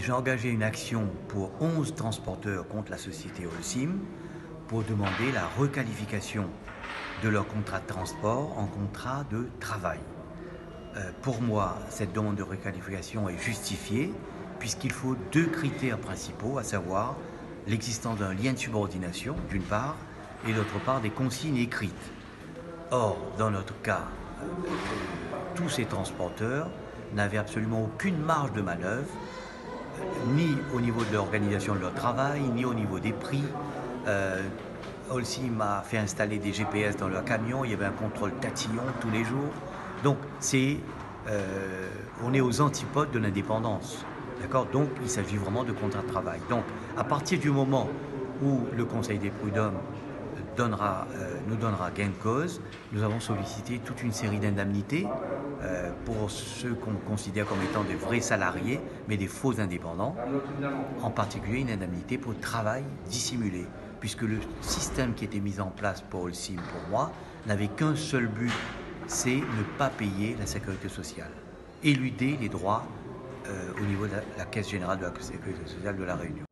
j'ai engagé une action pour 11 transporteurs contre la société Holcim pour demander la requalification de leur contrat de transport en contrat de travail. Pour moi, cette demande de requalification est justifiée puisqu'il faut deux critères principaux, à savoir l'existence d'un lien de subordination, d'une part, et d'autre part des consignes écrites. Or, dans notre cas, tous ces transporteurs n'avaient absolument aucune marge de manœuvre, ni au niveau de l'organisation de leur travail, ni au niveau des prix. Holcim m'a fait installer des GPS dans leur camion, il y avait un contrôle tatillon tous les jours. Donc, on est aux antipodes de l'indépendance. D'accord ? Donc, il s'agit vraiment de contrat de travail. Donc, à partir du moment où le Conseil des prud'hommes nous donnera gain de cause, nous avons sollicité toute une série d'indemnités pour ceux qu'on considère comme étant des vrais salariés, mais des faux indépendants, en particulier une indemnité pour travail dissimulé, puisque le système qui était mis en place pour Holcim, pour moi, n'avait qu'un seul but, c'est ne pas payer la sécurité sociale, éluder les droits au niveau de la Caisse générale de la sécurité sociale de La Réunion.